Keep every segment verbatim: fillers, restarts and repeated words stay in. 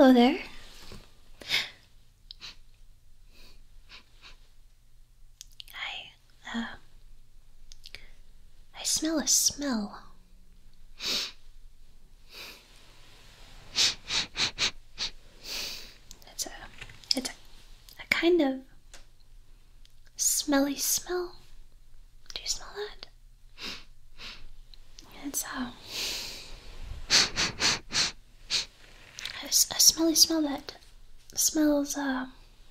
hello there. I, uh, I smell a smell. It's a, it's a, a kind of smelly smell. Do you smell that? It's a, a, a smelly smell that smells, uh,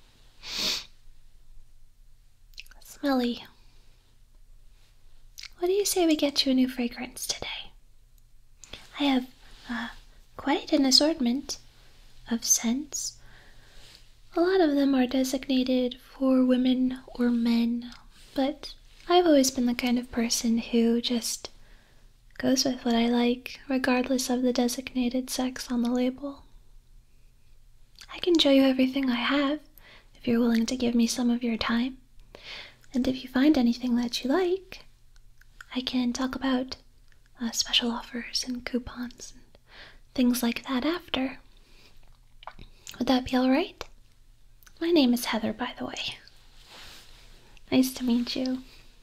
smelly. What do you say we get you a new fragrance today? I have uh, quite an assortment of scents. A lot of them are designated for women or men, but I've always been the kind of person who just goes with what I like, regardless of the designated sex on the label. I can show you everything I have, if you're willing to give me some of your time. And if you find anything that you like, I can talk about uh, special offers and coupons and things like that after. Would that be alright? My name is Heather, by the way. Nice to meet you.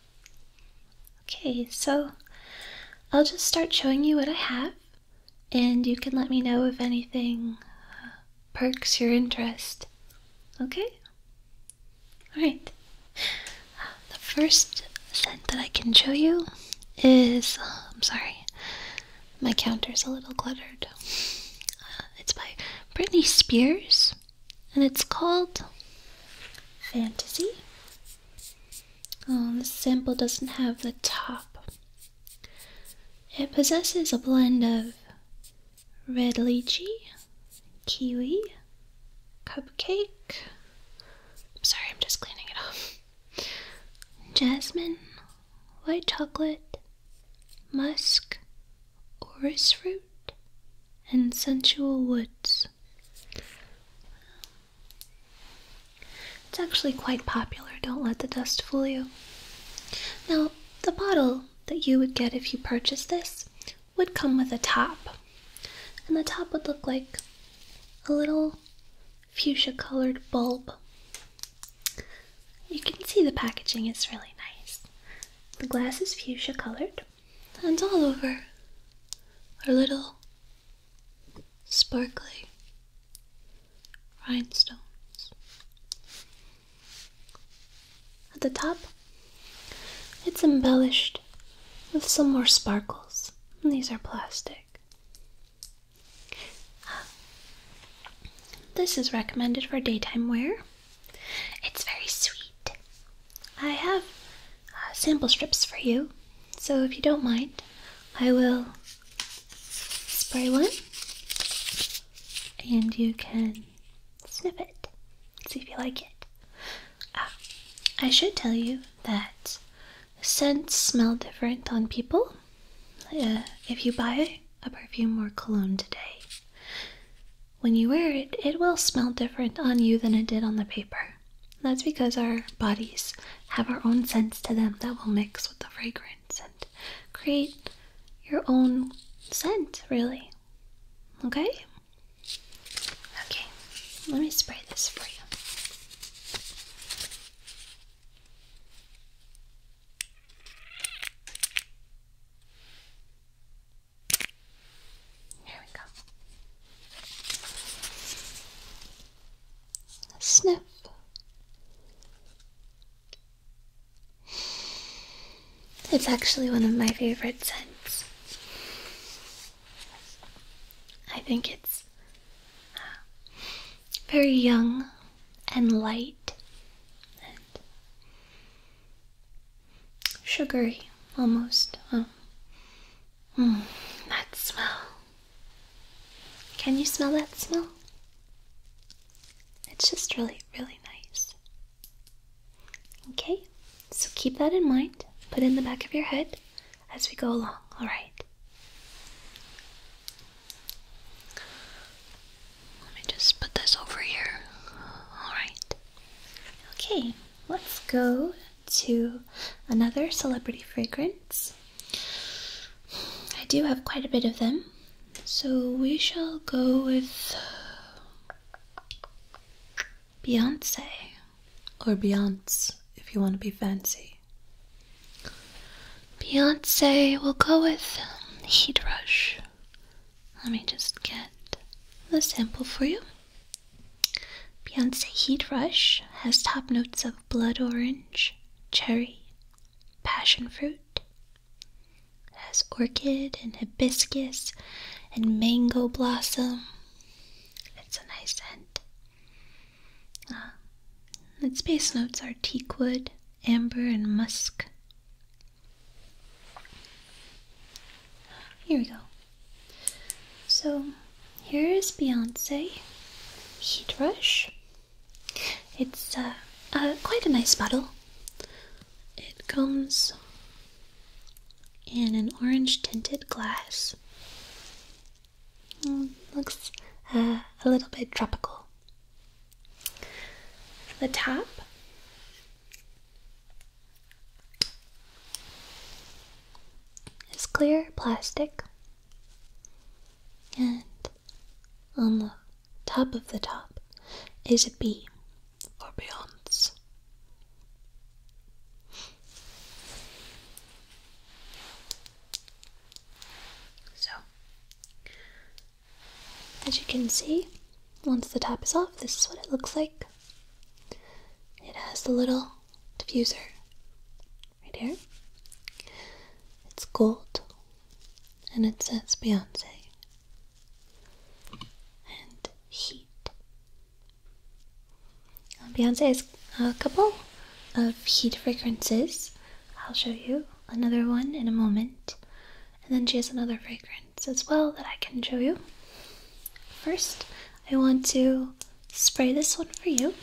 Okay, so I'll just start showing you what I have, and you can let me know if anything uh, perks your interest. Okay? Alright. The first scent that I can show you is, uh, I'm sorry, my counter's a little cluttered. Uh, it's by Britney Spears, and it's called Fantasy. Oh, this sample doesn't have the top. It possesses a blend of red lychee, kiwi, cupcake. I'm sorry, I'm just cleaning it off. Jasmine, white chocolate, musk, orris fruit, and sensual woods. It's actually quite popular, don't let the dust fool you. Now, the bottle that you would get if you purchased this would come with a top. And the top would look like a little fuchsia colored bulb. You can see the packaging is really nice. The glass is fuchsia colored, and it's all over our little sparkly rhinestones. At the top, it's embellished with some more sparkles, and these are plastic. This is recommended for daytime wear. It's very sweet. I have uh, sample strips for you, so if you don't mind, I will spray one, and you can sniff it, see if you like it. Uh, I should tell you that scents smell different on people. Uh, if you buy a perfume or cologne today, when you wear it, it will smell different on you than it did on the paper. That's because our bodies have our own scents to them that will mix with the fragrance and create your own scent, really. Okay? Okay, let me spray this for you. Here we go. Sniff. It's actually one of my favorite scents. I think it's uh, very young and light and sugary, almost. Oh. Mm, that smell. Can you smell that smell? It's just really, really nice. Okay, so keep that in mind. Put it in the back of your head as we go along, alright? Let me just put this over here. Alright. Okay, let's go to another celebrity fragrance. I do have quite a bit of them, so we shall go with Beyonce, or Beyonce if you want to be fancy. Beyonce, we'll go with Heat Rush. Let me just get the sample for you. Beyonce Heat Rush has top notes of blood orange, cherry, passion fruit. It has orchid and hibiscus and mango blossom. It's a nice scent. Uh, its base notes are teakwood, amber, and musk. Here we go. So here is Beyonce Heat Rush. It's uh, uh, quite a nice bottle. It comes in an orange tinted glass. Mm, looks uh, a little bit tropical. The top is clear plastic, and on the top of the top is a bee for Beyonce. So, as you can see, once the top is off, this is what it looks like. It has the little diffuser right here. It's gold, and it says Beyonce and heat. Uh, Beyonce has a couple of heat fragrances. I'll show you another one in a moment, and then she has another fragrance as well that I can show you. First, I want to spray this one for you.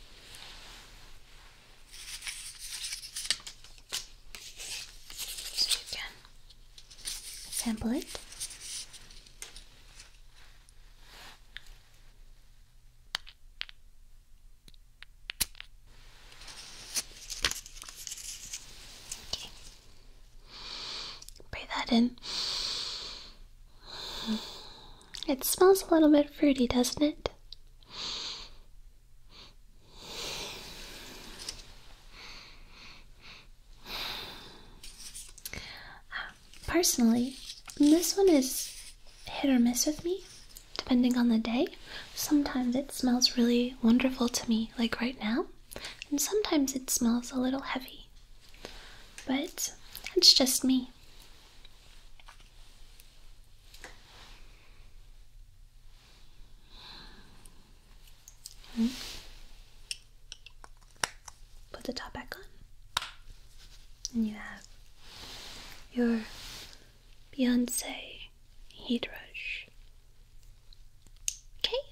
So you can sample it. Okay. Spray that in. It smells a little bit fruity, doesn't it? Personally, this one is hit or miss with me, depending on the day. Sometimes it smells really wonderful to me, like right now, and sometimes it smells a little heavy. But it's just me. Put the top back on, and you have your Beyonce Heat Rush. Okay.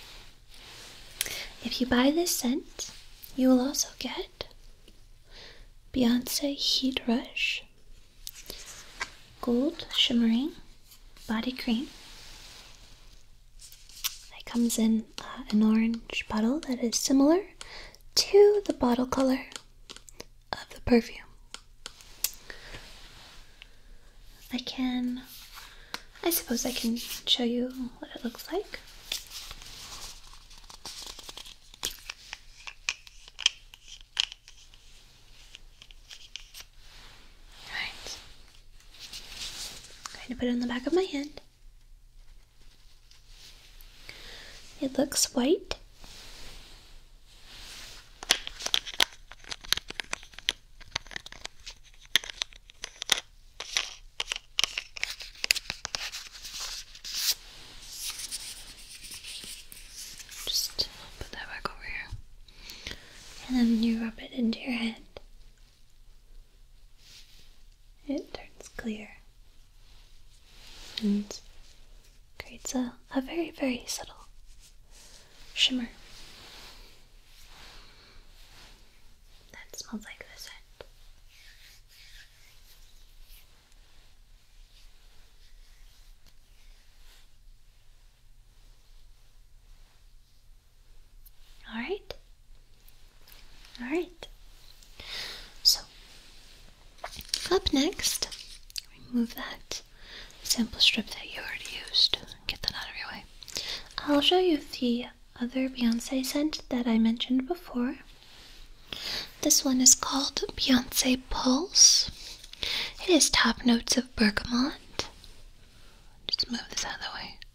If you buy this scent, you will also get Beyonce Heat Rush Gold Shimmering Body Cream. It comes in uh, an orange bottle that is similar to the bottle color of the perfume. I can, I suppose I can show you what it looks like. Alright. I'm going to put it on the back of my hand. It looks white. Just put that back over here. And then you rub it into your hand. It turns clear and creates a, a very, very subtle shimmer that smells like this scent. Alright? Alright. So, up next, remove that sample strip that you already used. Get that out of your way. I'll show you the other Beyonce scent that I mentioned before. This one is called Beyonce Pulse. It is top notes of bergamot. Just move this out of the way.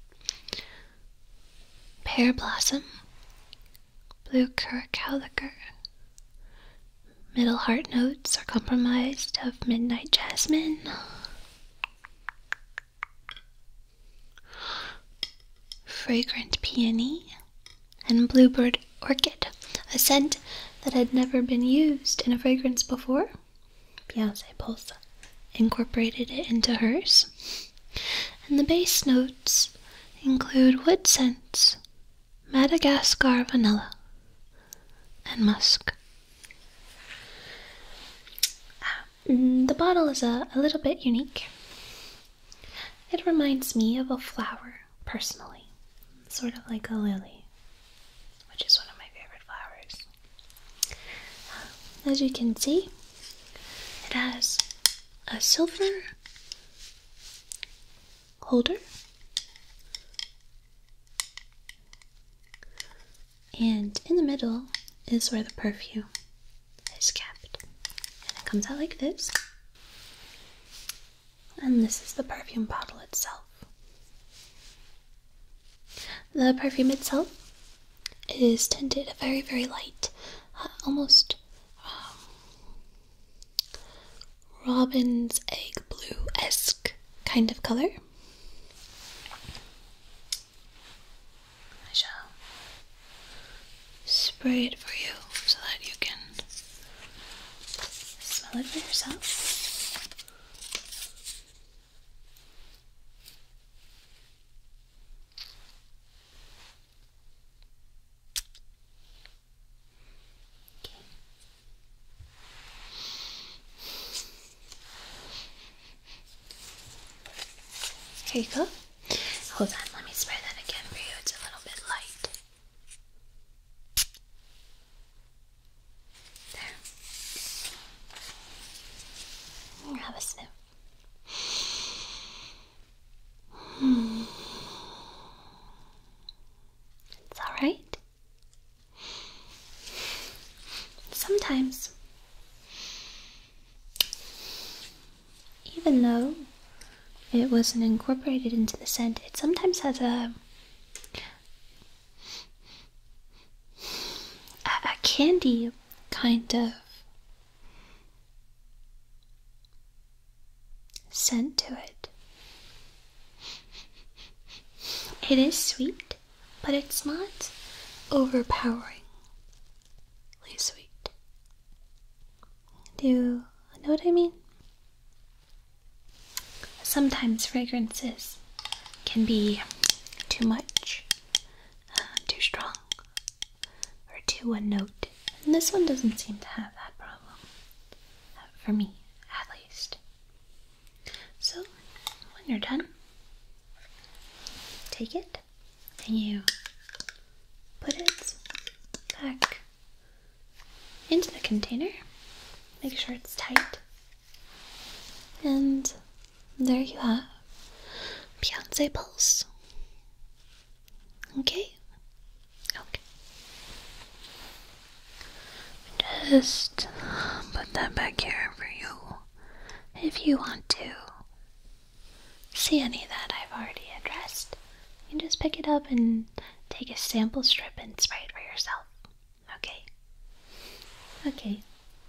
Pear blossom, blue curacao liquor. Middle heart notes are comprised of midnight jasmine, fragrant peony, and bluebird orchid, a scent that had never been used in a fragrance before. Beyonce Pulse incorporated it into hers. And the base notes include wood scents, Madagascar vanilla, and musk. The bottle is a, a little bit unique. It reminds me of a flower, personally. Sort of like a lily, which is one of my favorite flowers. As you can see, it has a silver holder and in the middle is where the perfume is kept. And it comes out like this. And this is the perfume bottle itself. The perfume itself is tinted a very, very light, uh, almost um, robin's egg blue-esque kind of color. I shall spray it for you so that you can smell it for yourself. Here you go. Hold on, let me spray that again for you. It's a little bit light. There. Have a sniff. Hmm. It's alright. Sometimes, even though it wasn't incorporated into the scent, it sometimes has a, a, a candy kind of scent to it. It is sweet, but it's not overpoweringly sweet. Do you know what I mean? Sometimes fragrances can be too much, uh, too strong, or too one note. And this one doesn't seem to have that problem, uh, for me at least. So, when you're done, take it and you put it back into the container. Make sure it's tight. And there you have Beyonce Pulse. Okay? Okay. Just put that back here for you if you want to see any that I've already addressed. You can just pick it up and take a sample strip and spray it for yourself. Okay? Okay.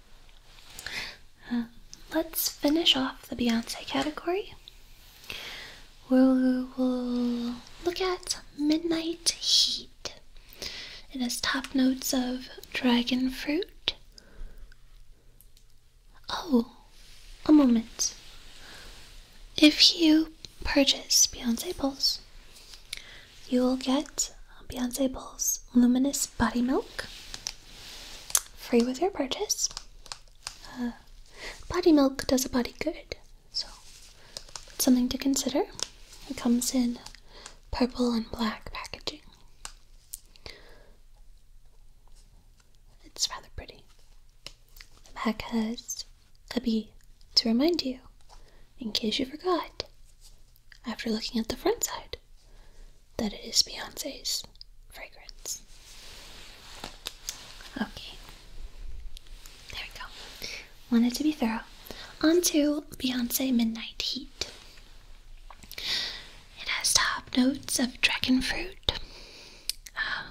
Uh, let's finish off the Beyonce category. We'll, we'll look at Midnight Heat. It has top notes of dragon fruit. Oh, a moment. If you purchase Beyonce Pulse, you will get Beyonce Pulse Luminous Body Milk free with your purchase. Uh, body milk does a body good, so it's something to consider. It comes in purple and black packaging. It's rather pretty. The back has a bee to remind you, in case you forgot, after looking at the front side, that it is Beyonce's fragrance. wanted to be thorough. On to Beyonce Midnight Heat. It has top notes of dragon fruit. Uh,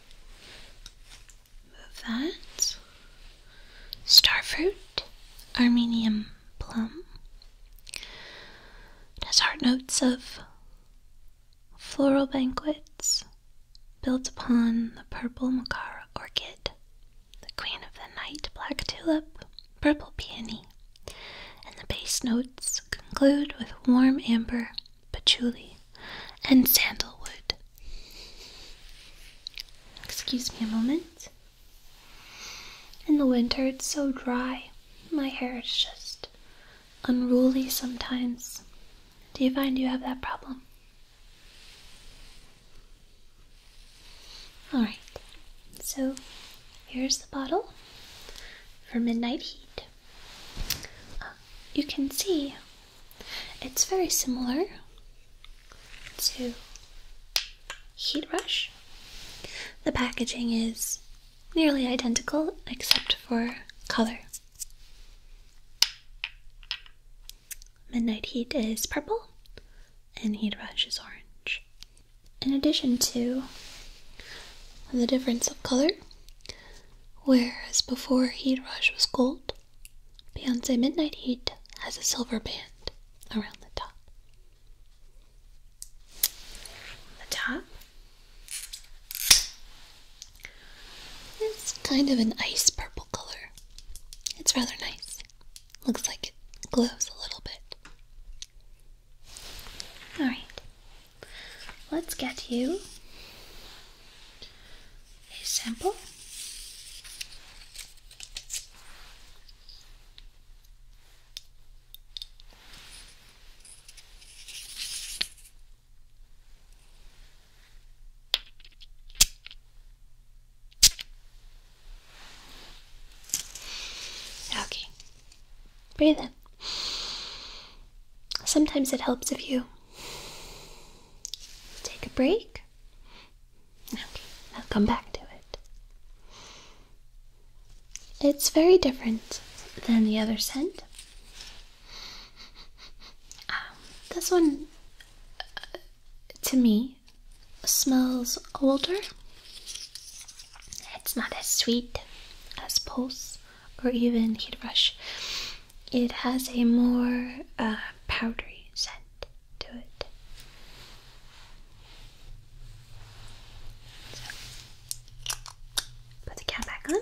move that. Starfruit, Armenian plum. It has heart notes of floral banquets built upon the purple Makara orchid, the queen of the night black tulip, purple peony, and the base notes conclude with warm amber, patchouli, and sandalwood. Excuse me a moment. In the winter, it's so dry. My hair is just unruly sometimes. Do you find you have that problem? Alright, so here's the bottle for Midnight Heat. Uh, you can see it's very similar to Heat Rush. The packaging is nearly identical except for color. Midnight Heat is purple and Heat Rush is orange. In addition to the difference of color, whereas before Heat Rush was gold, Beyonce Midnight Heat has a silver band around the top. The top is kind of an ice purple color. It's rather nice. Looks like it glows a little bit. Alright, let's get you a sample. Okay, breathe in. Sometimes it helps if you take a break. Okay, now come back to it. It's very different than the other scent. Um, this one, uh, to me, smells older. It's not as sweet as Pulse or even Heat Rush. It has a more uh, powdery scent to it. So, put the cap back on.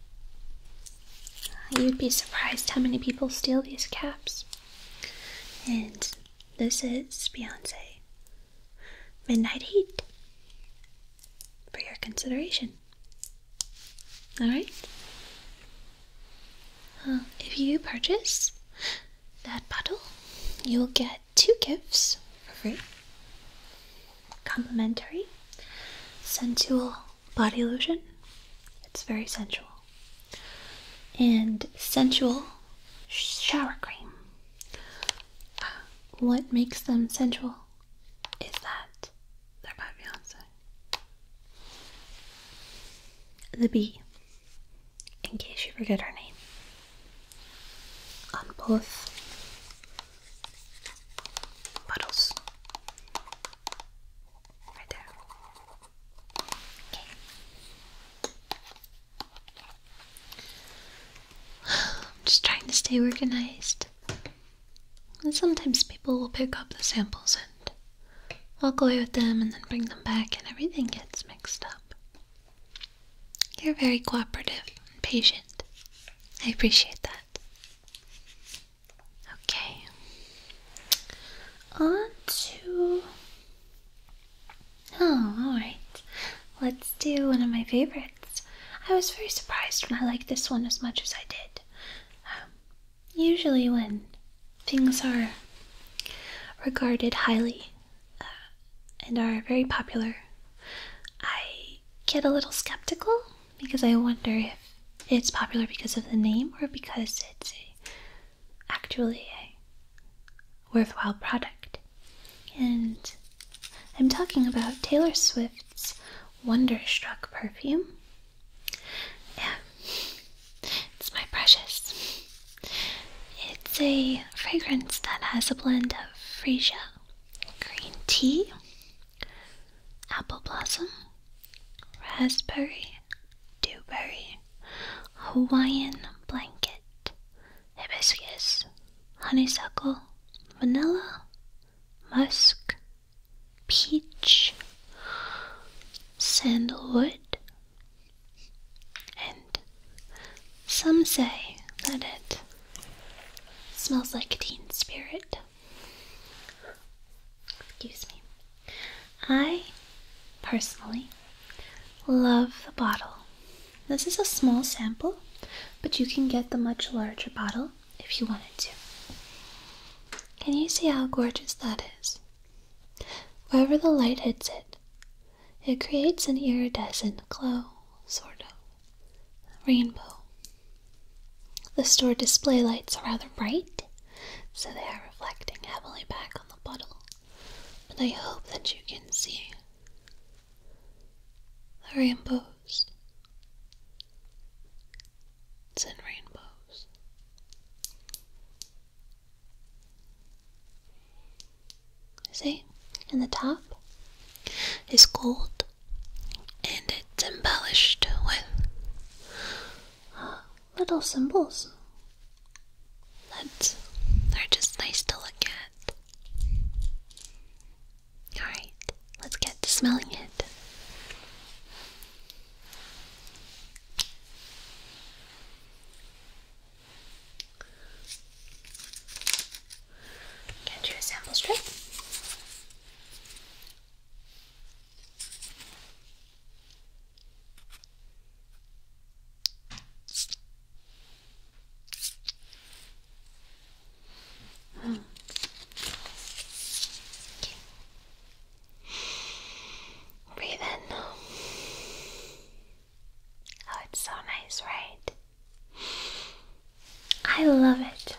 Uh, you'd be surprised how many people steal these caps. And this is Beyonce Midnight Heat for your consideration. Alright? Uh, if you purchase that bottle, you'll get two gifts for free. Complimentary sensual body lotion. It's very sensual. And sensual shower cream. Uh, what makes them sensual is that they're by Beyonce. The bee, in case you forget her name. On both bottles. Right there. Okay. I'm just trying to stay organized. And sometimes people will pick up the samples and walk away with them and then bring them back and everything gets mixed up. You're very cooperative and patient. I appreciate that. Okay. On to... Oh, alright. Let's do one of my favorites. I was very surprised when I liked this one as much as I did. Um, usually when things are regarded highly uh, and are very popular, I get a little skeptical because I wonder if it's popular because of the name or because it's a, actually a worthwhile product. And I'm talking about Taylor Swift's Wonderstruck perfume. Yeah, it's my precious. It's a fragrance that has a blend of freesia, green tea, apple blossom, raspberry, dewberry, Hawaiian blanket, hibiscus, honeysuckle, vanilla, musk, peach, sandalwood, and some say that it smells like a teen spirit. Excuse me. I personally love the bottle. This is a small sample, but you can get the much larger bottle if you wanted to. Can you see how gorgeous that is? Wherever the light hits it, it creates an iridescent glow, sort of. Rainbow. The store display lights are rather bright, so they are reflecting heavily back on the bottle. But I hope that you can see the rainbows. It's in rainbows. See? And the top is gold, and it's embellished with uh, little symbols that are just nice to look at. Alright, let's get to smelling it. Get you a sample strip. Breathe in. Oh, it's so nice, right? I love it.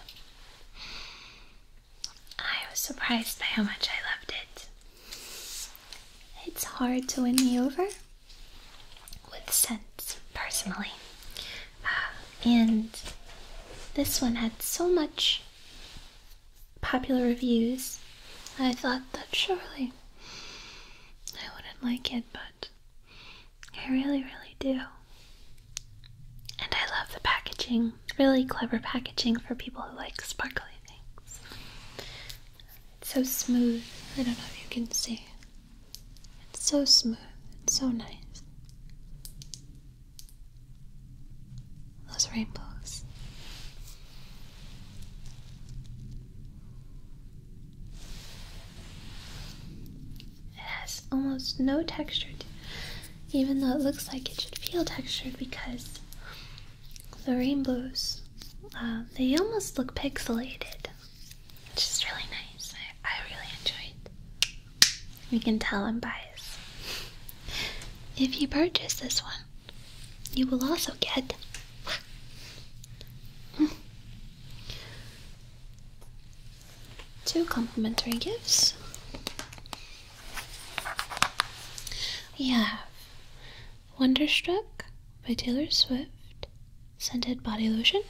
I was surprised by how much I loved it. It's hard to win me over with scents, personally. Uh, and this one had so much popular reviews, I thought that surely I wouldn't like it, but I really, really do. And I love the packaging. Really clever packaging for people who like sparkly things. It's so smooth. I don't know if you can see. It's so smooth. It's so nice. Those rainbows. It has almost no texture to it, even though it looks like it should feel textured, because the rainbows, uh, they almost look pixelated, which is really nice. I, I really enjoy it. You can tell I'm biased. If you purchase this one, you will also get two complimentary gifts. We have Wonderstruck by Taylor Swift scented body lotion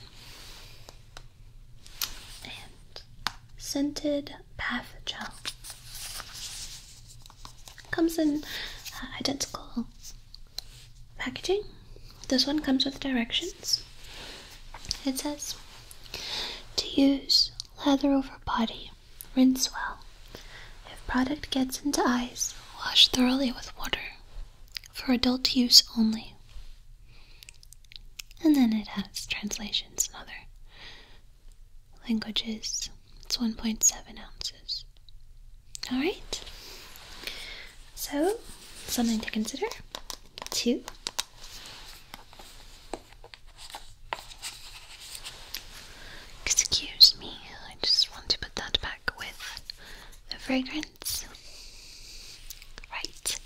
and scented bath gel. Comes in uh, identical packaging. This one comes with directions. It says to use lather over body, rinse well. If product gets into eyes, wash thoroughly with water. For adult use only. And then it has translations in other languages. It's one point seven ounces. Alright. So, something to consider. Two. Excuse me, I just want to put that back with the fragrance. Right.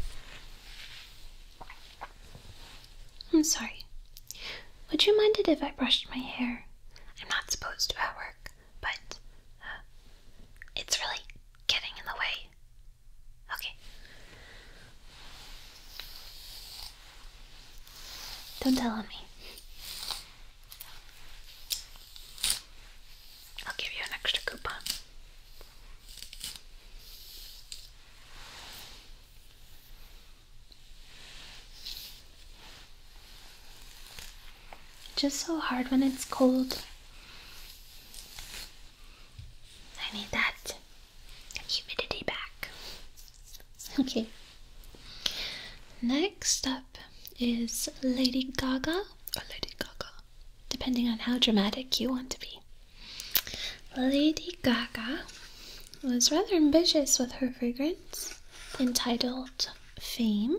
I'm sorry. Would you mind it if I brushed my hair? I'm not supposed to at work, but uh, it's really getting in the way. Okay. Don't tell on me. just so hard when it's cold. I need that humidity back. Okay. Next up is Lady Gaga, or Lady Gaga, depending on how dramatic you want to be. Lady Gaga was rather ambitious with her fragrance, entitled Fame.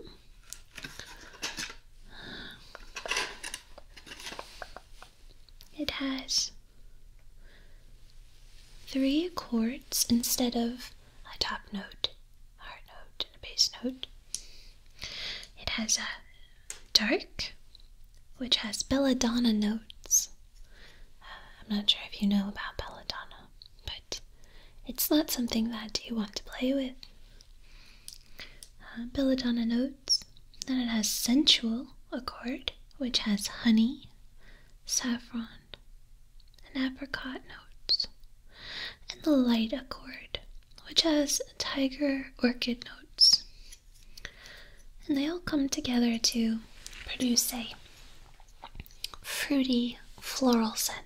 It has three chords instead of a top note, a heart note, and a bass note. It has a dark, which has belladonna notes. Uh, I'm not sure if you know about belladonna, but it's not something that you want to play with. Uh, belladonna notes. Then it has sensual accord, which has honey, saffron, and apricot notes. And the light accord, which has tiger orchid notes. And they all come together to produce a fruity floral scent.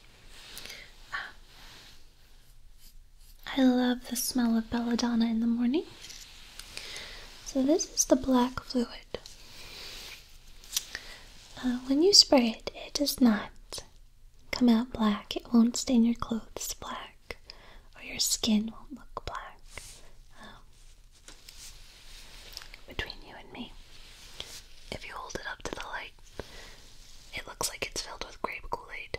I love the smell of belladonna in the morning. So this is the black fluid. Uh, when you spray it, it does not come out black. It won't stain your clothes black, or your skin won't look black. Um, between you and me, if you hold it up to the light, it looks like it's filled with grape Kool-Aid.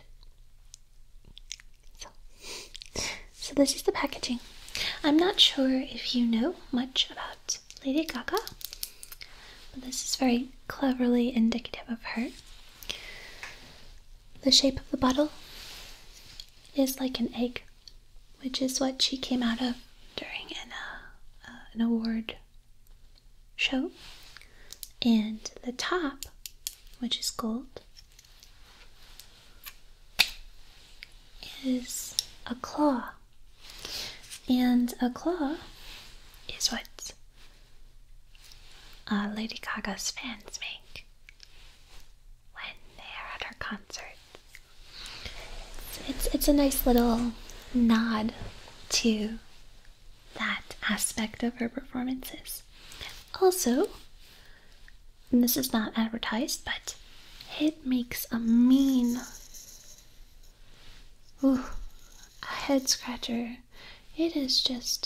So, so this is the packaging. I'm not sure if you know much about Lady Gaga, but this is very cleverly indicative of her. The shape of the bottle is like an egg, which is what she came out of during an, uh, uh, an award show. And the top, which is gold, is a claw. And a claw is what uh, Lady Gaga's fans make when they are at her concert. It's, it's, it's a nice little nod to that aspect of her performances. Also, and this is not advertised, but it makes a mean, ooh, a head scratcher. It is just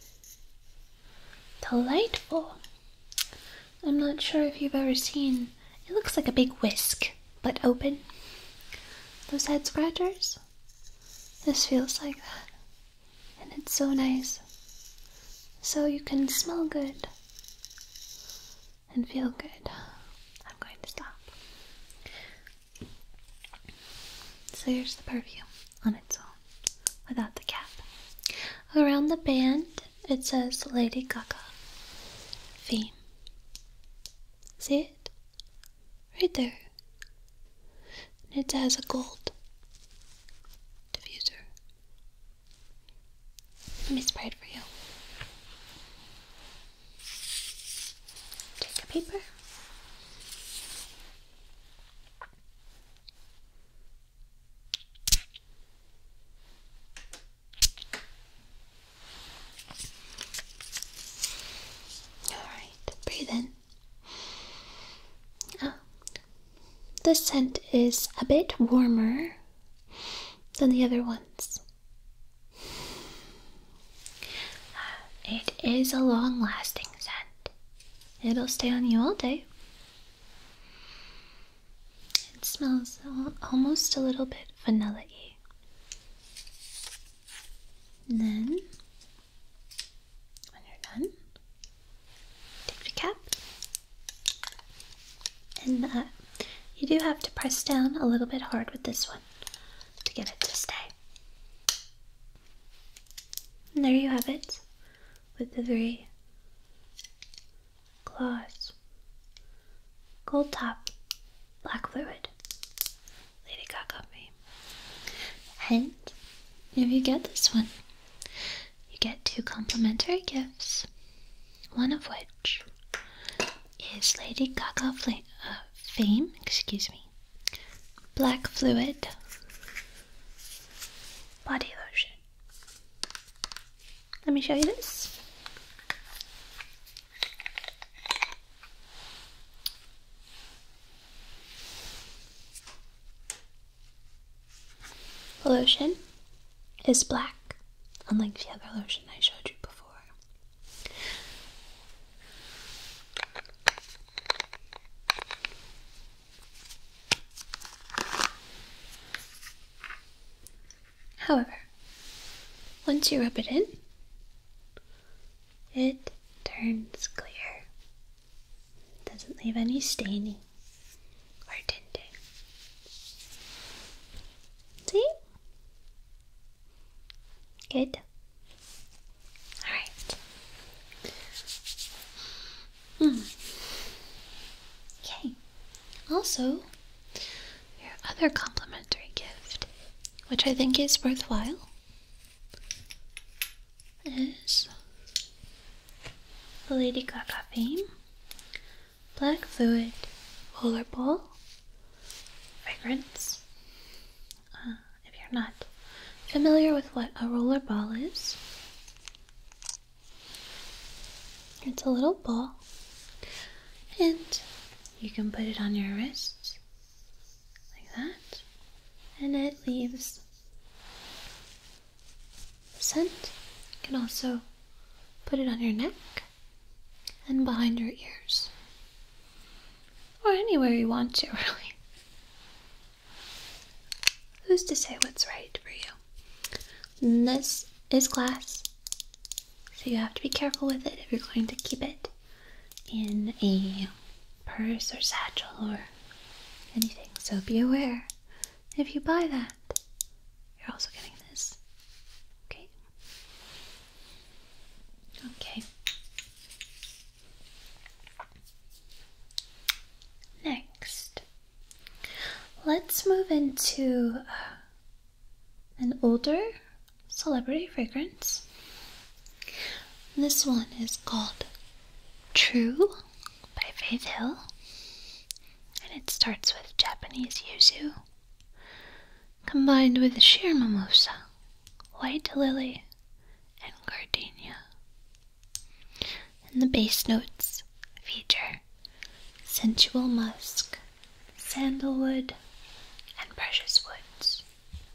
delightful. I'm not sure if you've ever seen, it looks like a big whisk, but open. Those head scratchers? This feels like that. And it's so nice. So you can smell good and feel good. I'm going to stop. So here's the perfume on its own, without the cap. Around the band, it says Lady Gaga, Fame. See it? Right there. And it has a gold diffuser. Let me spray it for you. Take a paper. Breathe in. Oh. This scent is a bit warmer than the other ones. It is a long-lasting scent. It'll stay on you all day. It smells almost a little bit vanilla-y. And then, when you're done, cap, and uh, you do have to press down a little bit hard with this one to get it to stay. And there you have it with the three claws, gold top, black fluid, Lady Gaga Fame. And if you get this one, you get two complimentary gifts, one of which is Lady Gaga Flame, uh, Fame, excuse me, black fluid body lotion. Let me show you this. The lotion is black, unlike the other lotion I showed you before. However, once you rub it in, it turns clear. It doesn't leave any staining or tinting. See? Good. Alright. Hmm. Okay. Also, your other complimentary gift, which I think is worthwhile, is the Lady Gaga Fame Black Fluid Rollerball fragrance. Uh, if you're not familiar with what a rollerball is, it's a little ball, and you can put it on your wrists like that, and it leaves the scent. You can also put it on your neck and behind your ears, or anywhere you want to, really. Who's to say what's right for you? And this is glass, so you have to be careful with it if you're going to keep it in a purse or satchel or anything. So be aware, if you buy that, you're also getting this. Okay? Okay. Next, let's move into uh, an older celebrity fragrance. This one is called True by Faith Hill, and it starts with Japanese yuzu combined with sheer mimosa, white lily, and gardenia. And the base notes feature sensual musk, sandalwood, and precious woods.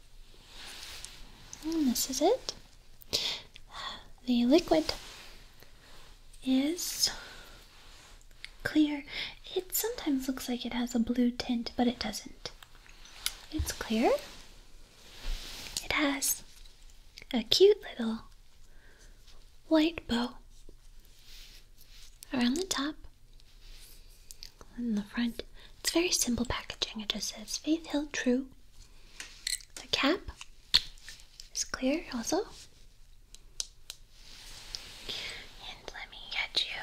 And this is it. The liquid is clear. It sometimes looks like it has a blue tint, but it doesn't. It's clear. It has a cute little white bow around the top and the front. It's very simple packaging. It just says Faith Hill True. The cap is clear also. And let me get you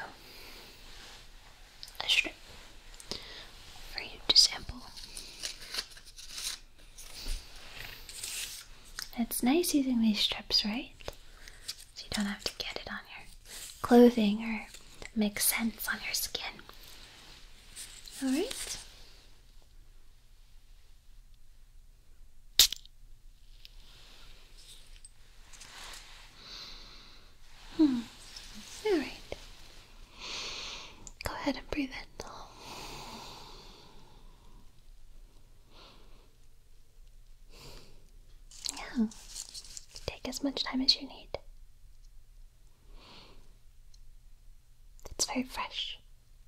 a strip for you to sample. It's nice using these strips, right? So you don't have to get it on your clothing or make scents on your skin. Alright? Hmm. Alright. Go ahead and breathe in. Yeah. Take as much time as you need. It's very fresh.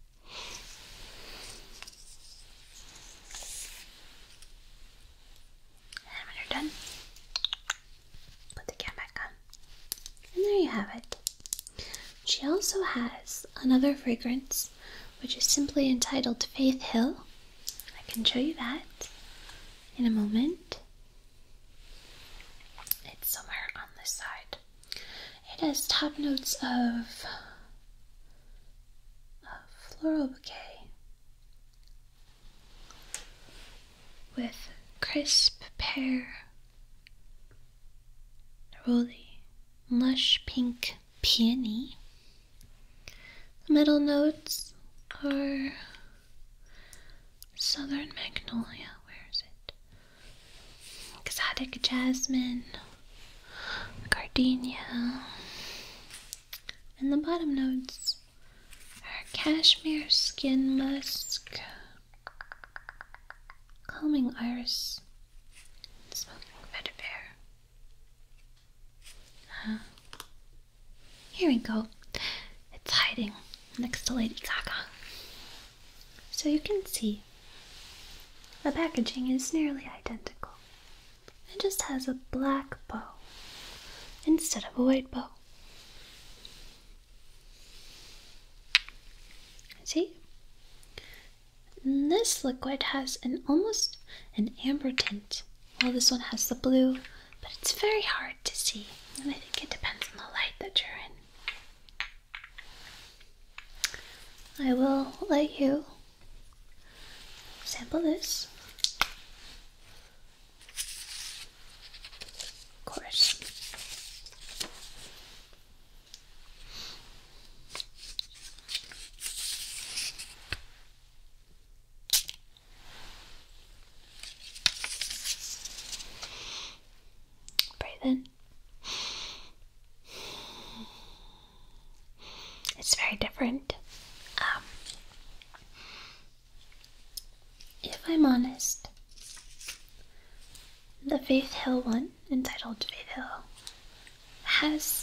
And when you're done, put the cap back on. And there you have it. She also has another fragrance, which is simply entitled Faith Hill. I can show you that in a moment. It's somewhere on this side. It has top notes of a floral bouquet with crisp pear, neroli, lush pink peony. The middle notes are southern magnolia. Where is it? exotic jasmine, gardenia, and the bottom notes are cashmere, skin musk, calming iris, and smoking vetiver. Uh, here we go. It's hiding next to Lady Gaga. So you can see the packaging is nearly identical. It just has a black bow instead of a white bow. See? And this liquid has an almost an amber tint, while this one has the blue, but it's very hard to see, and I think it depends on the light that you're in. I will let you sample this. Of course. Breathe in. It's very different. Um, if I'm honest, the Faith Hill one, entitled Faith Hill, has,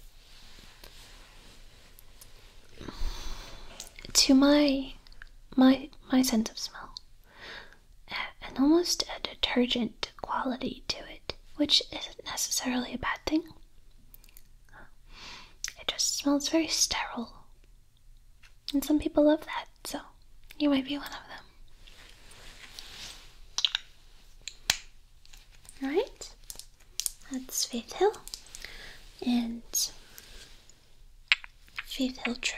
to my my my sense of smell, an almost a detergent quality to it, which isn't necessarily a bad thing. It just smells very sterile, and some people love that, so you might be one of them. Alright, that's Faith Hill and Faith Hill True.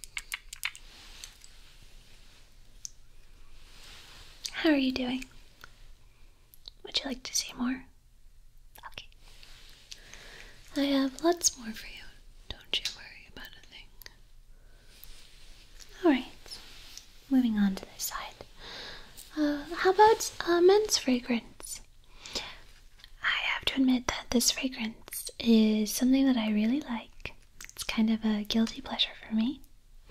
How are you doing? Would you like to see more? Okay. I have lots more for you. Don't you worry about a thing. Alright, moving on to this side. Uh, how about uh, men's fragrance? I have to admit that this fragrance is something that I really like. It's kind of a guilty pleasure for me.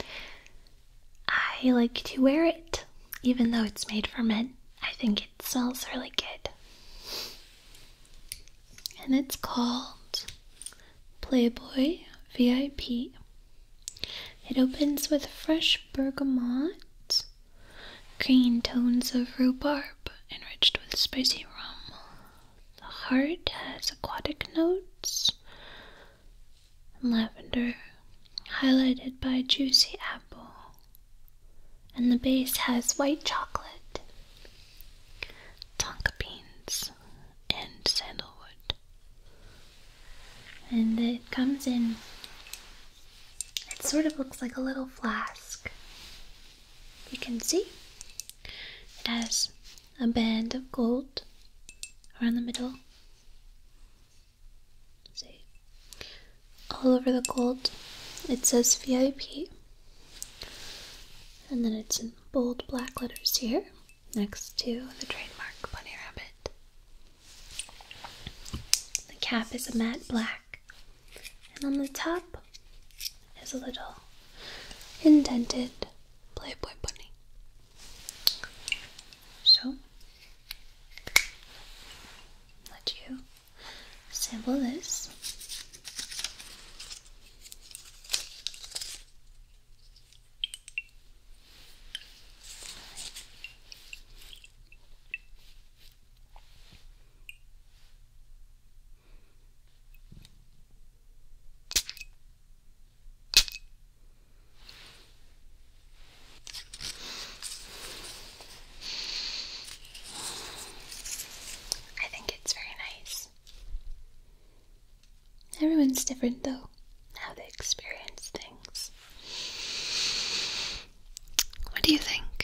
I like to wear it, even though it's made for men. I think it smells really good. And it's called Playboy V I P. It opens with fresh bergamot, green tones of rhubarb, enriched with spicy rum. The heart has aquatic notes, and lavender, highlighted by juicy apple. And the base has white chocolate, tonka beans, and sandalwood. And it comes in, it sort of looks like a little flask. You can see it has a band of gold around the middle. See, all over the gold it says V I P. And then it's in bold black letters here, next to the trademark bunny rabbit. The cap is a matte black, and on the top is a little indented Playboy bunny. So, let you sample this. Everyone's different, though, how they experience things. What do you think?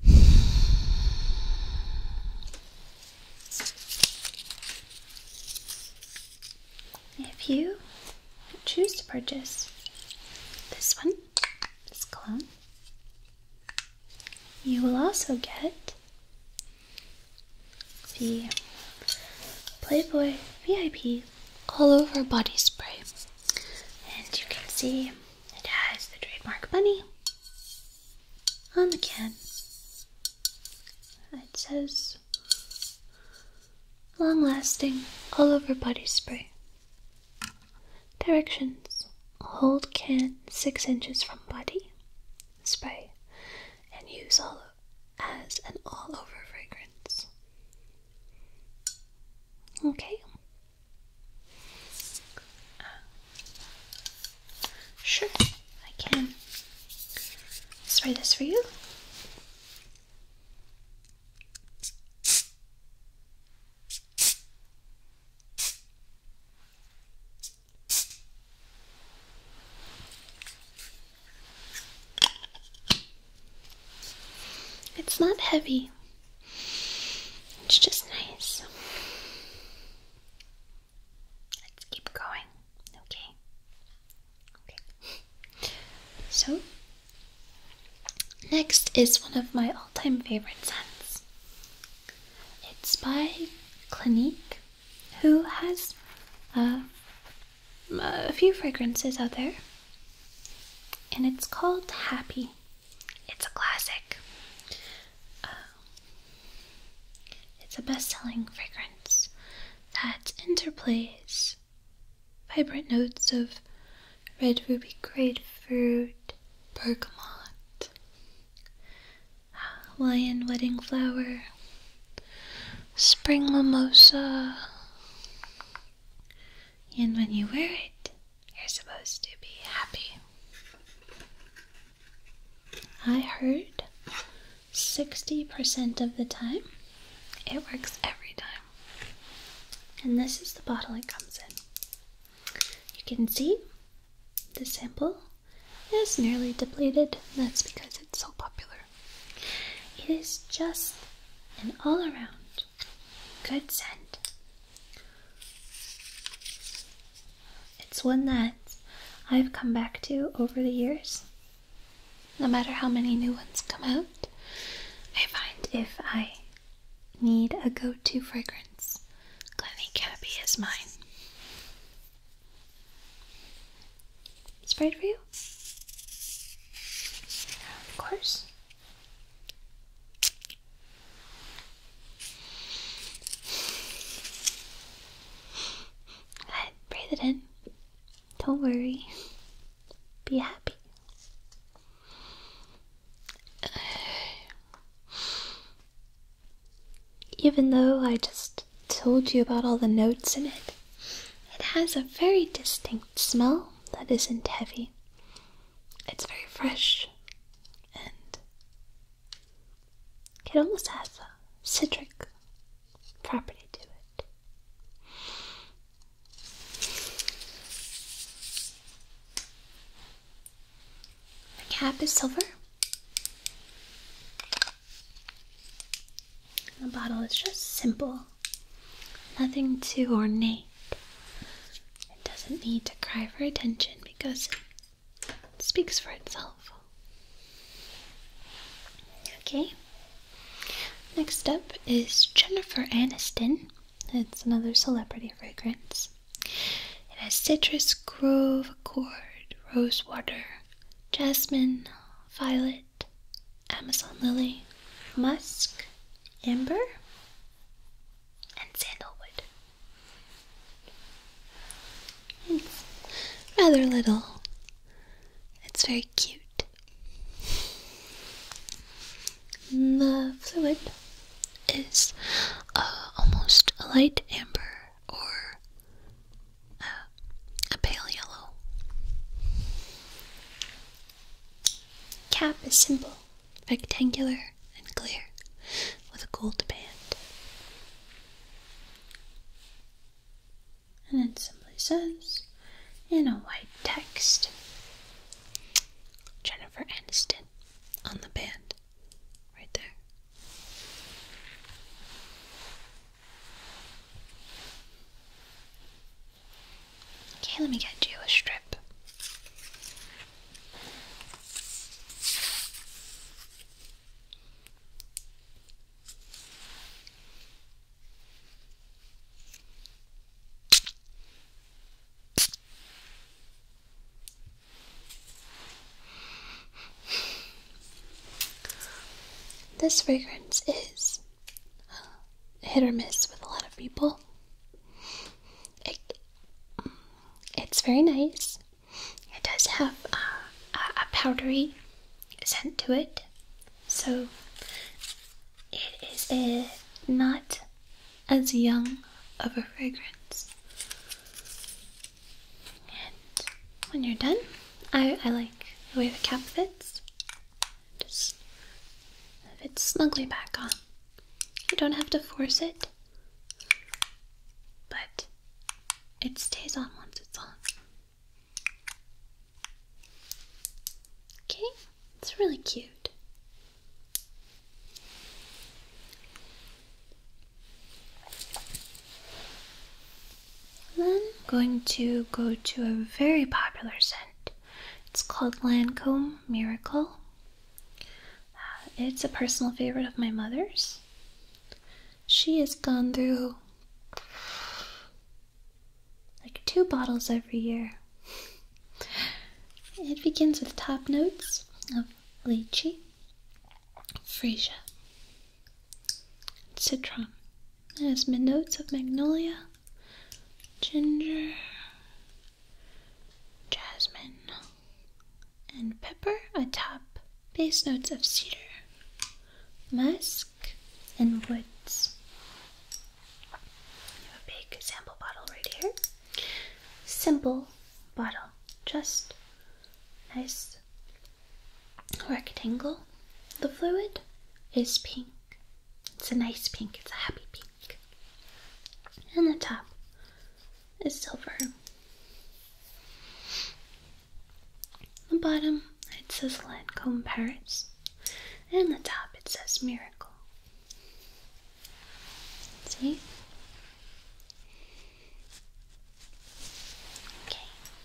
If you choose to purchase this one, this cologne, you will also get the Playboy V I P all over body spray. And you can see it has the trademark bunny on the can. It says long lasting all over body spray. Directions: hold can six inches from body, spray, and use all as an all over fragrance. Okay. Sure, I can spray this for you. It's not heavy. It's just nice. Let's keep going. Okay. Okay. So, next is one of my all-time favorite scents. It's by Clinique, who has uh, a few fragrances out there, and it's called Happy. It's a classic. Uh, it's a best-selling fragrance that interplays vibrant notes of red ruby grapefruit, bergamot, Hawaiian wedding flower, spring mimosa, and when you wear it, you're supposed to be happy. I heard sixty percent of the time it works every time. And this is the bottle it comes in. You can see the sample is nearly depleted. That's because it's so popular. It is just an all-around good scent. It's one that I've come back to over the years. No matter how many new ones come out, I find if I need a go-to fragrance, Clinique Happy is mine. Sprayed for you? Of course. Go ahead, breathe it in. Don't worry. Be happy. Even though I just told you about all the notes in it, it has a very distinct smell that isn't heavy. It's very fresh, and it almost has a citric property to it. The cap is silver. The bottle is just simple, nothing too ornate. It doesn't need to cry for attention because it speaks for itself. Okay, next up is Jennifer Aniston. It's another celebrity fragrance. It has citrus, grove, accord, rose water, jasmine, violet, Amazon lily, musk, amber, and sandalwood. It's rather little. It's very cute. The fluid is uh, almost a light amber or uh, a pale yellow. Cap is simple, rectangular, and clear, with a gold band. And it simply says, in a white text, Jennifer Aniston on the band, right there. Okay, let me get you a strip. this fragrance is hit or miss with a lot of people. It, it's very nice. It does have uh, a, a powdery scent to it, so it is a, not as young of a fragrance. And when you're done, I, I like the way the cap fits. Just fits snugly back on. You don't have to force it, but it stays on once it's on. Okay, it's really cute. Then I'm going to go to a very popular scent. It's called Lancome Miracle. Uh, it's a personal favorite of my mother's. She has gone through like two bottles every year. It begins with top notes of lychee, freesia, citron. It has mid notes of magnolia, ginger, jasmine, and pepper atop base notes of cedar, musk, and woods. I have a big sample bottle right here. Simple bottle, just nice rectangle. The fluid is pink. It's a nice pink, it's a happy pink. And the top is silver. The bottom, it says Lancome Paris. And the top, it says Miracle. See? Okay.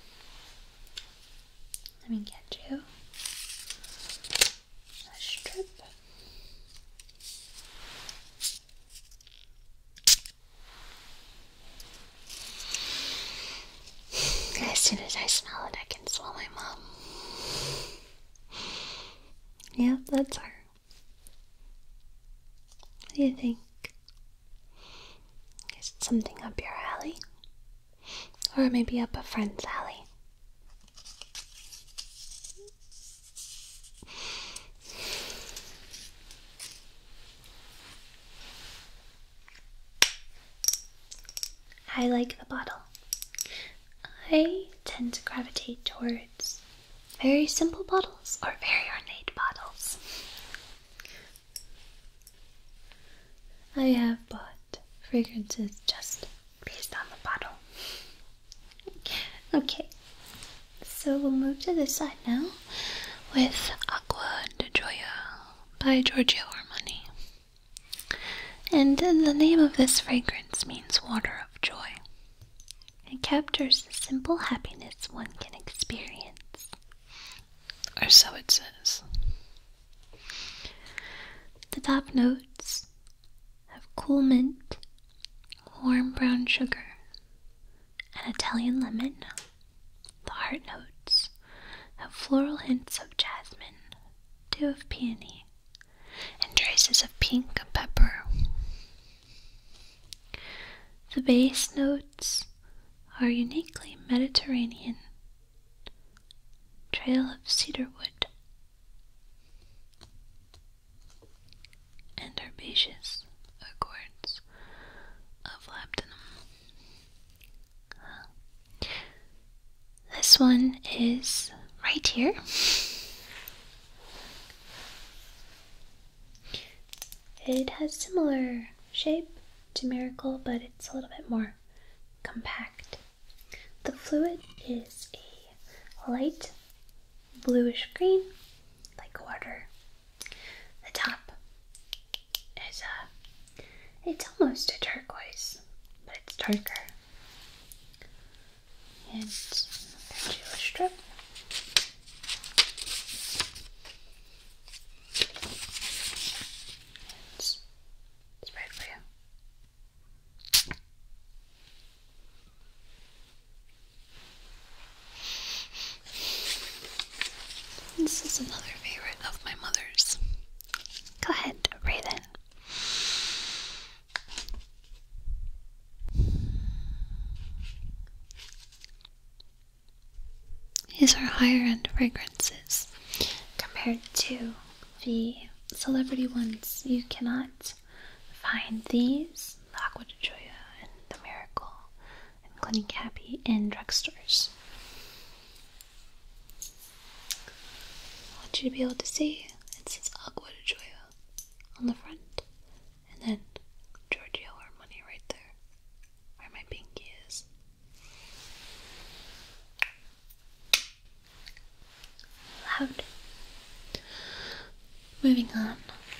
Let me get you a strip. As soon as I smell it, I can smell my mom. Yep, that's her. What do you think? Is it something up your alley? Or maybe up a friend's alley? I like the bottle. I tend to gravitate towards very simple bottles or very ornate bottles. I have bought fragrances just based on the bottle. Okay, so we'll move to this side now with Acqua di Gioia by Giorgio Armani. And the name of this fragrance means water of joy. It captures the simple happiness one can experience. Or so it says. The top notes have cool mint, warm brown sugar, and Italian lemon. The heart notes have floral hints of jasmine, dew of peony, and traces of pink pepper. The base notes are uniquely Mediterranean, trail of cedarwood, and herbaceous accords of labdanum. This one is right here. It has similar shape to Miracle, but it's a little bit more compact. The fluid is a light bluish green, like water. The top is a, it's almost a turquoise, but it's darker. And I'll get you a strip. It's, it's right for you. This is another favorite of my mother's. Go ahead, These are higher end fragrances compared to the celebrity ones. You cannot find these, the Aqua de Joya and the Miracle and Clinique Happy, in drugstores. I want you to be able to see it says Aqua de Joya on the front, and then Giorgio Armani right there, where my pinky is. Loud. Moving on.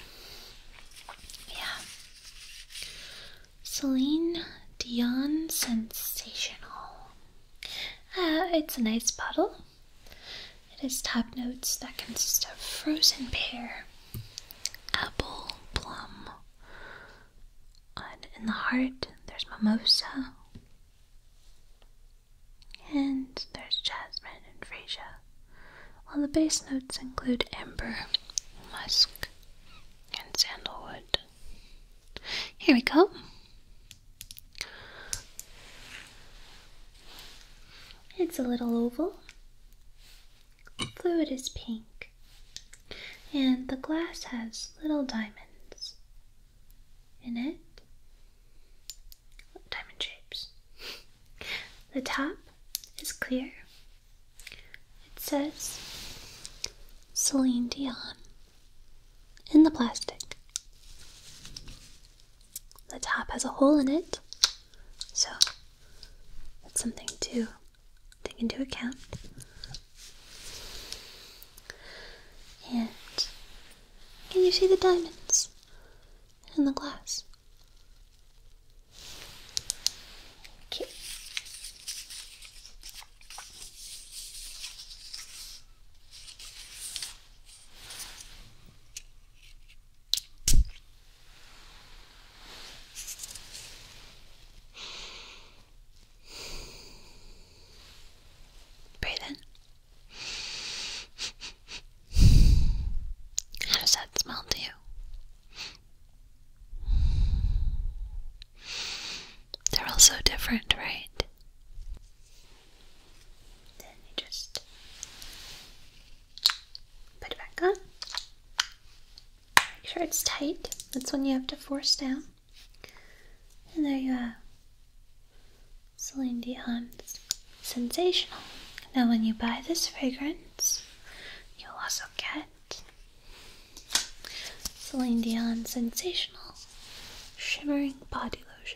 Yeah. Celine Dion Sensational. Uh, it's a nice bottle. It has top notes that consist of frozen pear, apple, plum, and in the heart there's mimosa, and there's jasmine and freesia, while the base notes include amber, musk, and sandalwood. Here we go. It's a little oval. Fluid is pink, and the glass has little diamonds in it. Diamond shapes. The top is clear. It says Celine Dion in the plastic. The top has a hole in it, so that's something to take into account. And can you see the diamonds in the glass? Okay. Breathe in. How does that smell to you? They're all so different, right? Then you just put it back on. Make sure it's tight. That's when you have to force down. And there you have Celine Dion's Sensational. Now when you buy this fragrance, you'll also get Celine Dion Sensational Shimmering Body Lotion.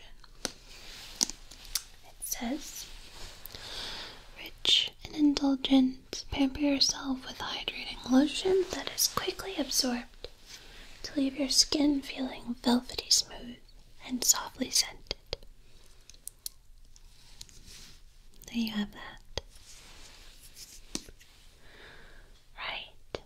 It says, rich and indulgent, pamper yourself with hydrating lotion that is quickly absorbed to leave your skin feeling velvety smooth and softly scented. There you have that. Right.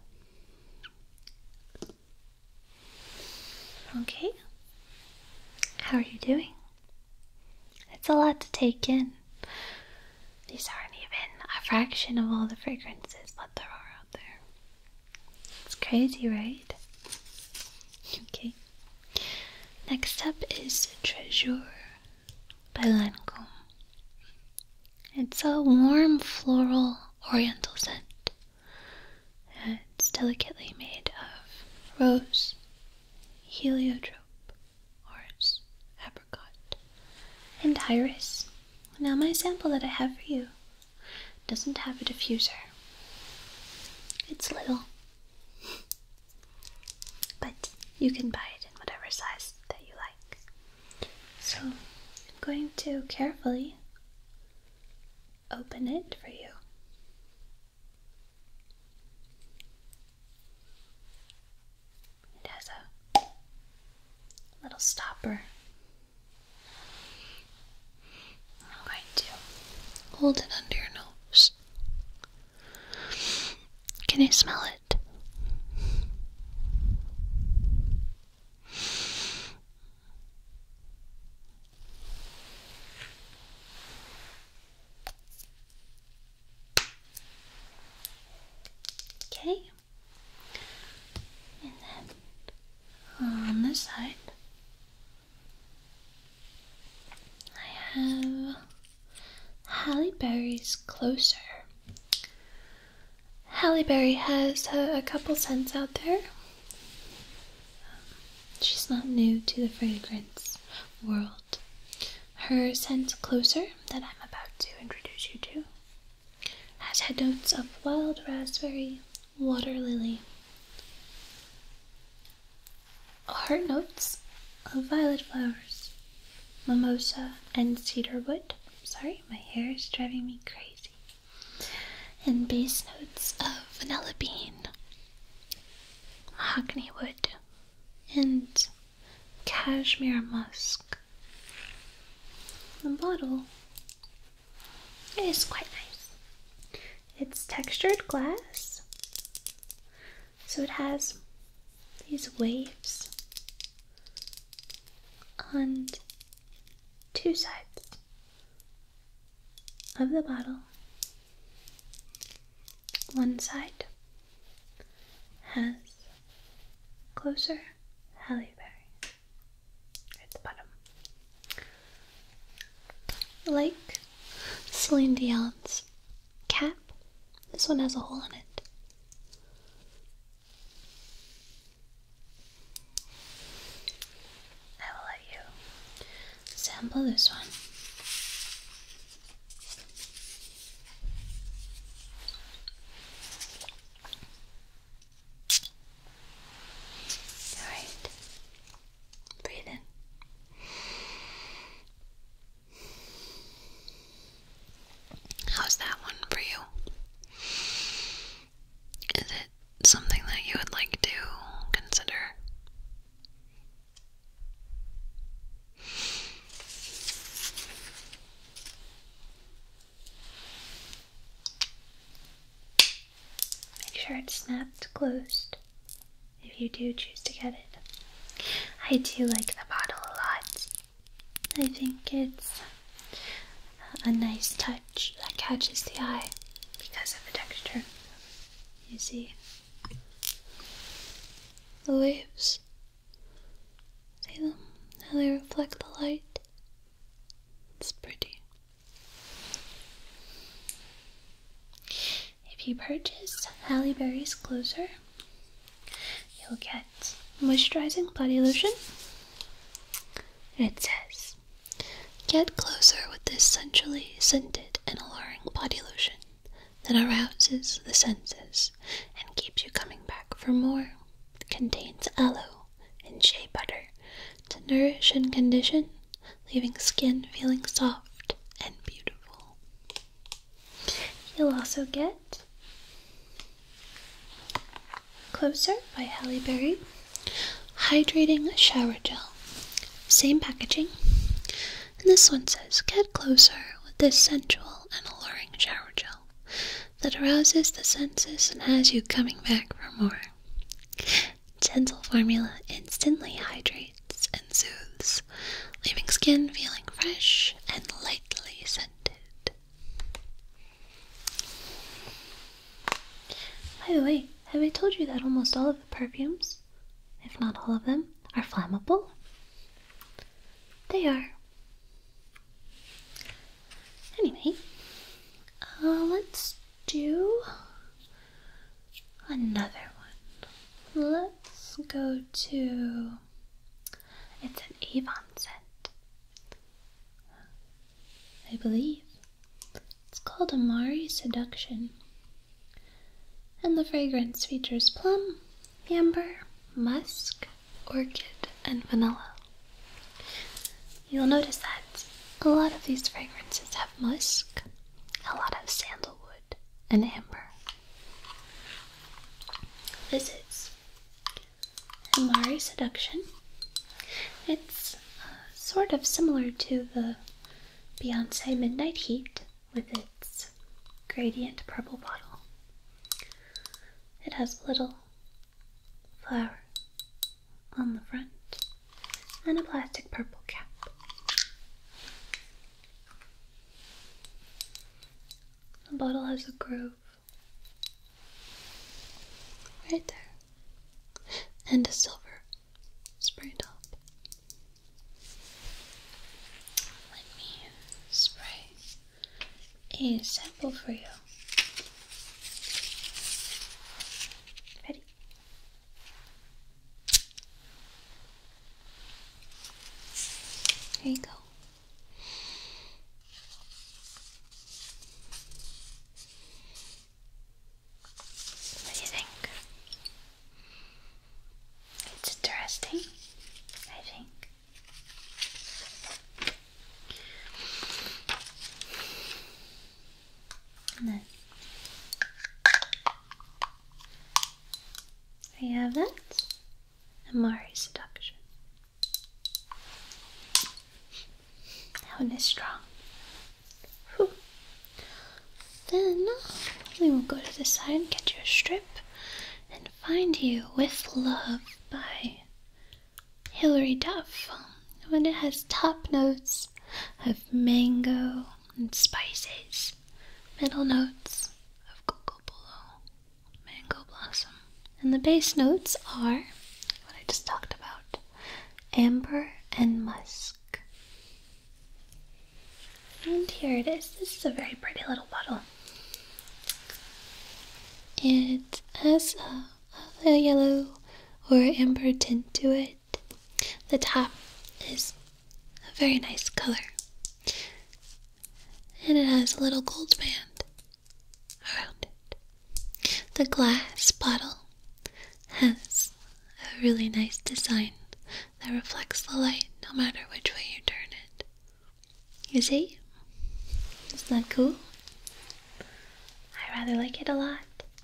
Okay. How are you doing? It's a lot to take in. These aren't even a fraction of all the fragrances that there are out there. It's crazy, right? Okay. Next up is Treasure by Lancome. It's a warm floral oriental scent. It's delicately made of rose, heliotrope, orris, apricot, and iris. Now my sample that I have for you doesn't have a diffuser. It's little, but you can buy it in whatever size that you like. So I'm going to carefully open it for you. It has a little stopper. I'm going to hold it under your nose. Can you smell it? Okay, and then on this side, I have Halle Berry's Closer. Halle Berry has a, a couple scents out there. Um, she's not new to the fragrance world. Her scent Closer, that I'm about to introduce you to, has head notes of wild raspberry, water lily, heart notes of violet flowers, mimosa, and cedarwood. Sorry, my hair is driving me crazy. And base notes of vanilla bean, mahogany wood, and cashmere musk. The bottle is quite nice. It's textured glass, so it has these waves on two sides of the bottle. One side has Closer, Halle Berry at the bottom. Like Celine Dion's cap, this one has a hole in it. I will let you sample this one. How's that one for you? Is it something that you would like to consider? Make sure it's snapped closed if you do choose to get it. I do like the bottle a lot. I think it's a nice touch that catches the eye because of the texture. You see the waves? See them? How they reflect the light? It's pretty. If you purchase Halle Berry's Closer, you'll get moisturizing body lotion. It says, "Get closer with this sensually scented and alluring body lotion that arouses the senses and keeps you coming back for more. It contains aloe and shea butter to nourish and condition, leaving skin feeling soft and beautiful." You'll also get Closer by Halle Berry Hydrating Shower Gel. Same packaging. And this one says, "Get closer with this sensual and alluring shower gel that arouses the senses and has you coming back for more. Gentle formula instantly hydrates and soothes, leaving skin feeling fresh and lightly scented." By the way, have I told you that almost all of the perfumes, if not all of them, are flammable? They are. Anyway, uh, let's do another one. Let's go to, it's an Avon scent, I believe. It's called Amari Seduction. And the fragrance features plum, amber, musk, orchid, and vanilla. You'll notice that a lot of these fragrances have musk, a lot of sandalwood, and amber. This is Amari Seduction. It's uh, sort of similar to the Beyonce Midnight Heat with its gradient purple bottle. It has a little flower on the front and a plastic purple cap. The bottle has a grove right there and a silver spray top. Let me spray a sample for you. And then there you have that. Amari Seduction. That one is strong. Whew. Then we will go to the side, get you a strip, and Find You with Love by Hilary Duff. And it has top notes of mango and spices, middle notes of cocoa below, mango blossom. And the base notes are what I just talked about, amber and musk. And here it is. This is a very pretty little bottle. It has a, a yellow or amber tint to it. The top is a very nice color. And it has a little gold band around it. The glass bottle has a really nice design that reflects the light no matter which way you turn it. You see? Isn't that cool? I rather like it a lot.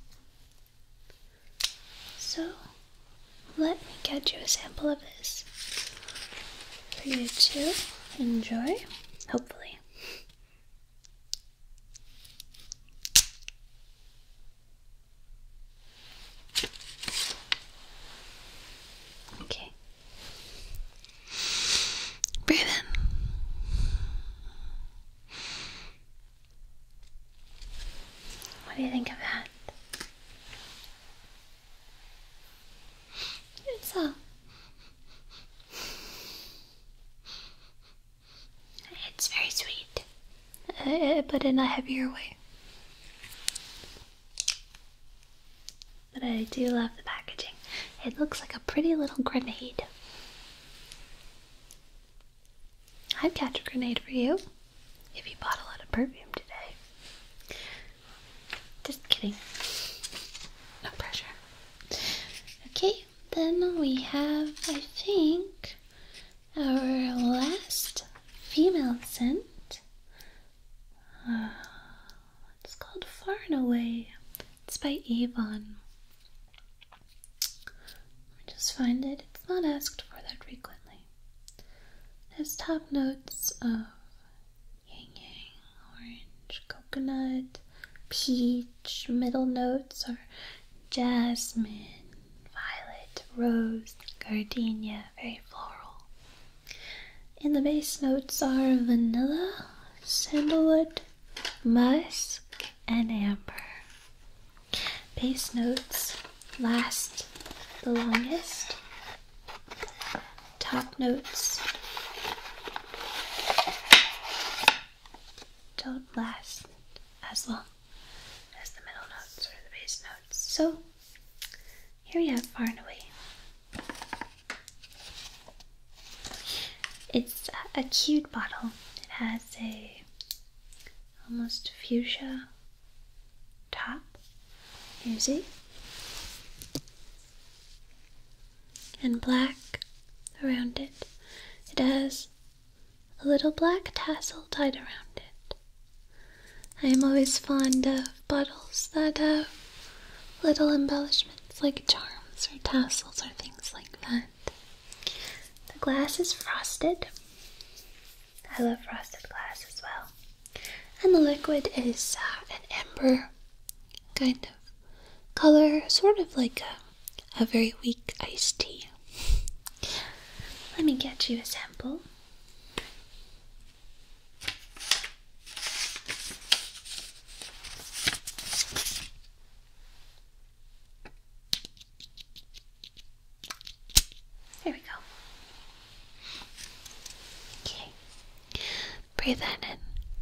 So, let me get you a sample of this for you to enjoy, hopefully. Okay. Breathe in. What do you think of that? It's a It's very sweet, uh, but in a heavier way. But I do love the packaging. It looks like a pretty little grenade. I'd catch a grenade for you if you bought a lot of perfume today. Just kidding. No pressure. Okay, then we have, I think, our last female scent. Uh, it's called Far and Away. It's by Avon. Let me just find it. It's not asked for that frequently. It has top notes of yang yang, orange, coconut, peach. Middle notes are jasmine, violet, rose, gardenia, very floral. And the base notes are vanilla, sandalwood, musk, and amber. Base notes last the longest. Top notes don't last as long as the middle notes or the base notes. So here we have Far and Away. It's a cute bottle. It has a almost fuchsia top. You see? And black around it. It has a little black tassel tied around it. I am always fond of bottles that have little embellishments like charms or tassels or things like that. The glass is frosted. I love frosted glass as well. And the liquid is uh, an amber kind of color, sort of like a, a very weak iced tea. Let me get you a sample. There we go. Okay. Breathe that in.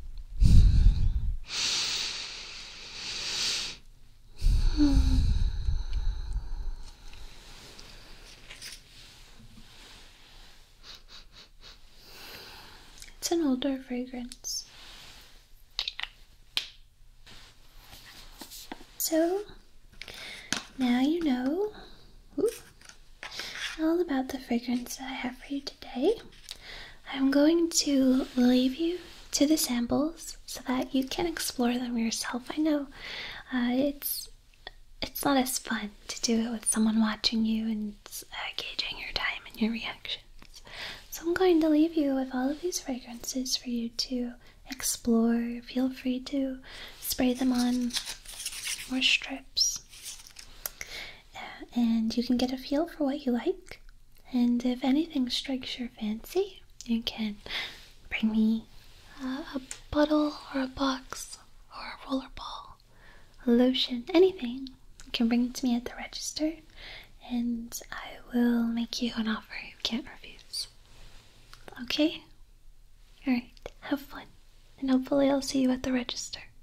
It's an older fragrance. So, now you know ooh, all about the fragrance that I have for you today. I'm going to leave you to the samples so that you can explore them yourself. I know uh, it's it's not as fun to do it with someone watching you and uh, gauging your time and your reactions. So I'm going to leave you with all of these fragrances for you to explore. Feel free to spray them on more strips. Uh, and you can get a feel for what you like. And if anything strikes your fancy, you can bring me uh, a bottle or a box or a roller ball, a lotion, anything. You can bring it to me at the register, and I will make you an offer you can't refuse. Okay? Alright, have fun, and hopefully I'll see you at the register.